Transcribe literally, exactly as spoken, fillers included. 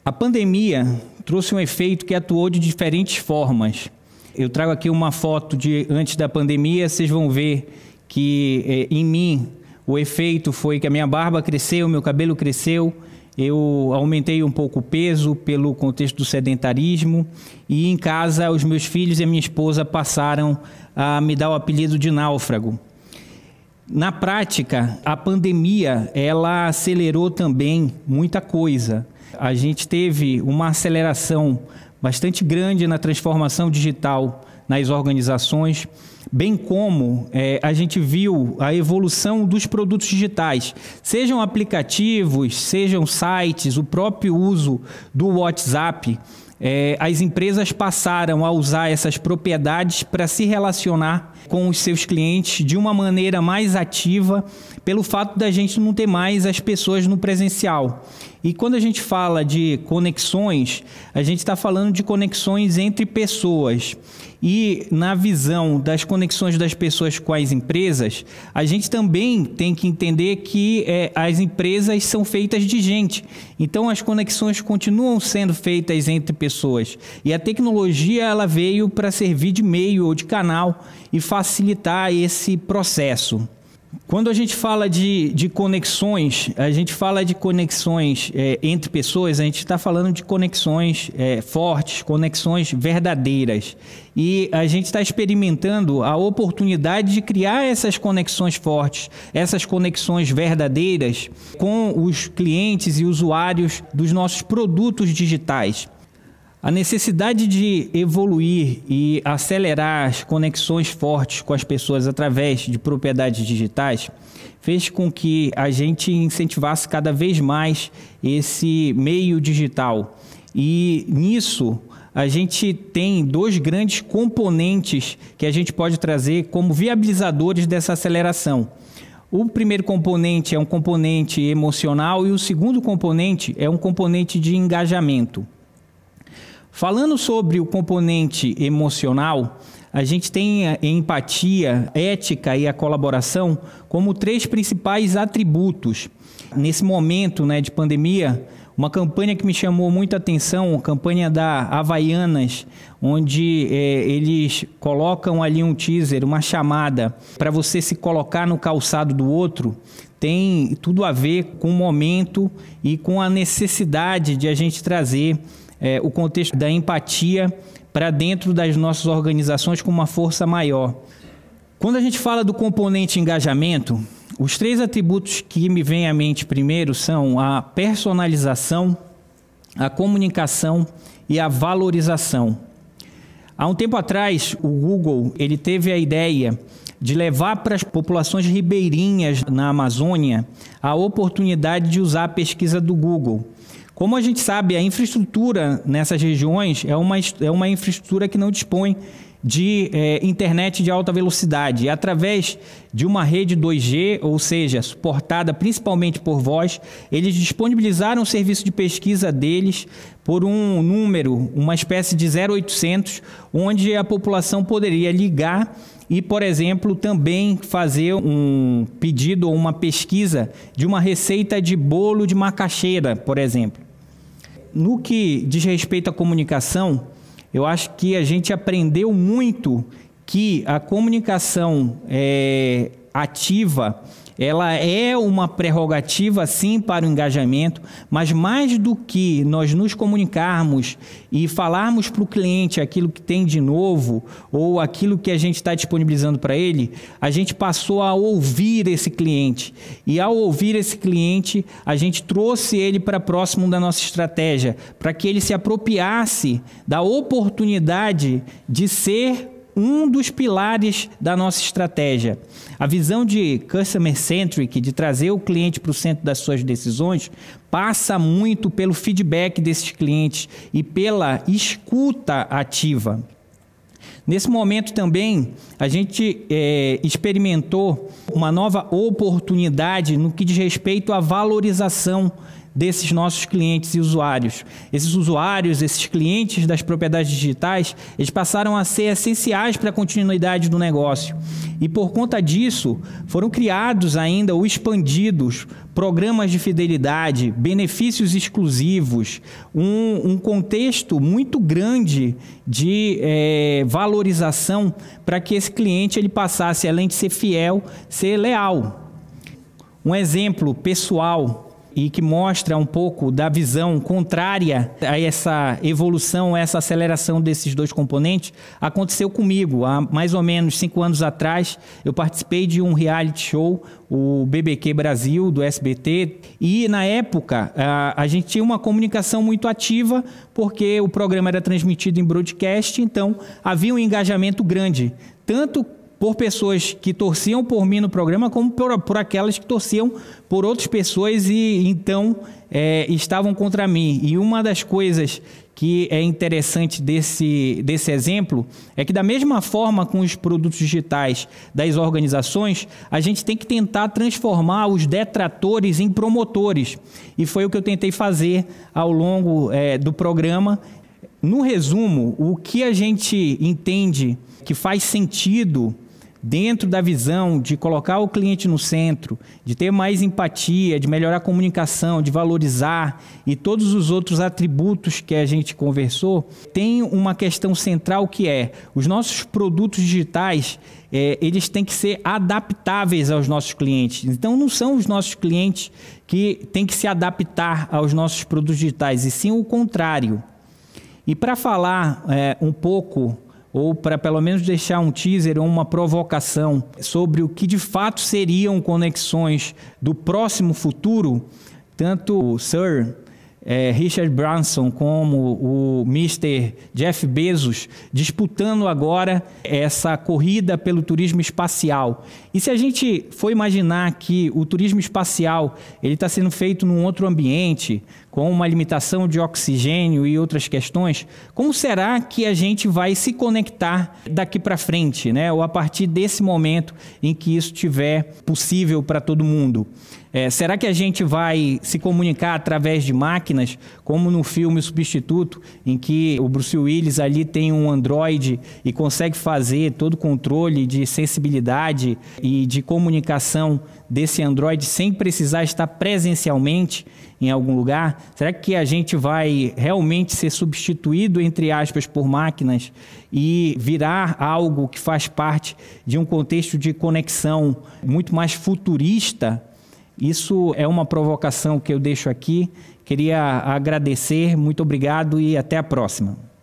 A pandemia trouxe um efeito que atuou de diferentes formas. Eu trago aqui uma foto de antes da pandemia, vocês vão ver que eh, em mim o efeito foi que a minha barba cresceu, meu cabelo cresceu, eu aumentei um pouco o peso pelo contexto do sedentarismo e em casa os meus filhos e a minha esposa passaram a me dar o apelido de náufrago. Na prática, a pandemia ela acelerou também muita coisa. A gente teve uma aceleração bastante grande na transformação digital nas organizações, bem como é, a gente viu a evolução dos produtos digitais, sejam aplicativos, sejam sites, o próprio uso do WhatsApp. É, as empresas passaram a usar essas propriedades para se relacionar com os seus clientes de uma maneira mais ativa, pelo fato da gente não ter mais as pessoas no presencial. E quando a gente fala de conexões, a gente está falando de conexões entre pessoas. E na visão das conexões das pessoas com as empresas, a gente também tem que entender que é, as empresas são feitas de gente. Então as conexões continuam sendo feitas entre pessoas. E a tecnologia ela veio para servir de meio ou de canal e facilitar esse processo. Quando a gente fala de, de conexões, a gente fala de conexões é, entre pessoas, a gente está falando de conexões é, fortes, conexões verdadeiras. E a gente está experimentando a oportunidade de criar essas conexões fortes, essas conexões verdadeiras com os clientes e usuários dos nossos produtos digitais. A necessidade de evoluir e acelerar as conexões fortes com as pessoas através de propriedades digitais fez com que a gente incentivasse cada vez mais esse meio digital. E nisso a gente tem dois grandes componentes que a gente pode trazer como viabilizadores dessa aceleração. O primeiro componente é um componente emocional e o segundo componente é um componente de engajamento. Falando sobre o componente emocional, a gente tem a empatia, ética e a colaboração como três principais atributos. Nesse momento, né, de pandemia, uma campanha que me chamou muita atenção, a campanha da Havaianas, onde é, eles colocam ali um teaser, uma chamada para você se colocar no calçado do outro, tem tudo a ver com o momento e com a necessidade de a gente trazer É, o contexto da empatia para dentro das nossas organizações com uma força maior. Quando a gente fala do componente engajamento, os três atributos que me vêm à mente primeiro são a personalização, a comunicação e a valorização. Há um tempo atrás, o Google ele teve a ideia de levar para as populações ribeirinhas na Amazônia a oportunidade de usar a pesquisa do Google. Como a gente sabe, a infraestrutura nessas regiões é uma, é uma infraestrutura que não dispõe de é, internet de alta velocidade. E através de uma rede dois G, ou seja, suportada principalmente por voz, eles disponibilizaram o serviço de pesquisa deles por um número, uma espécie de zero oitocentos, onde a população poderia ligar e, por exemplo, também fazer um pedido ou uma pesquisa de uma receita de bolo de macaxeira, por exemplo. No que diz respeito à comunicação, eu acho que a gente aprendeu muito que a comunicação é, ativa, ela é uma prerrogativa, sim, para o engajamento, mas mais do que nós nos comunicarmos e falarmos para o cliente aquilo que tem de novo ou aquilo que a gente está disponibilizando para ele, a gente passou a ouvir esse cliente. E ao ouvir esse cliente, a gente trouxe ele para próximo da nossa estratégia, para que ele se apropriasse da oportunidade de ser um dos pilares da nossa estratégia. A visão de Customer Centric, de trazer o cliente para o centro das suas decisões, passa muito pelo feedback desses clientes e pela escuta ativa. Nesse momento também, a gente é, experimentou uma nova oportunidade no que diz respeito à valorização desses nossos clientes e usuários. Esses usuários, esses clientes das propriedades digitais, eles passaram a ser essenciais para a continuidade do negócio. E por conta disso, foram criados ainda ou expandidos programas de fidelidade, benefícios exclusivos, um, um contexto muito grande de é, valorização para que esse cliente ele passasse, além de ser fiel, ser leal. Um exemplo pessoal e que mostra um pouco da visão contrária a essa evolução, a essa aceleração desses dois componentes, aconteceu comigo. Há mais ou menos cinco anos atrás, eu participei de um reality show, o B B Q Brasil, do S B T, e na época a, a gente tinha uma comunicação muito ativa, porque o programa era transmitido em broadcast, então havia um engajamento grande, tanto por pessoas que torciam por mim no programa, como por, por aquelas que torciam por outras pessoas e então é, estavam contra mim. E uma das coisas que é interessante desse, desse exemplo é que, da mesma forma com os produtos digitais das organizações, a gente tem que tentar transformar os detratores em promotores. E foi o que eu tentei fazer ao longo é, do programa. No resumo, o que a gente entende que faz sentido dentro da visão de colocar o cliente no centro, de ter mais empatia, de melhorar a comunicação, de valorizar e todos os outros atributos que a gente conversou, tem uma questão central que é: os nossos produtos digitais, é, eles têm que ser adaptáveis aos nossos clientes. Então, não são os nossos clientes que têm que se adaptar aos nossos produtos digitais, e sim o contrário. E para falar é, um pouco, ou para pelo menos deixar um teaser ou uma provocação sobre o que de fato seriam conexões do próximo futuro, tanto o Sir é, Richard Branson como o mister Jeff Bezos disputando agora essa corrida pelo turismo espacial. E se a gente for imaginar que o turismo espacial ele está sendo feito num outro ambiente, com uma limitação de oxigênio e outras questões, como será que a gente vai se conectar daqui para frente, né? Ou a partir desse momento em que isso estiver possível para todo mundo? É, será que a gente vai se comunicar através de máquinas, como no filme O Substituto, em que o Bruce Willis ali tem um androide e consegue fazer todo o controle de sensibilidade e de comunicação desse androide sem precisar estar presencialmente em algum lugar? Será que a gente vai realmente ser substituído, entre aspas, por máquinas e virar algo que faz parte de um contexto de conexão muito mais futurista? Isso é uma provocação que eu deixo aqui. Queria agradecer, muito obrigado e até a próxima.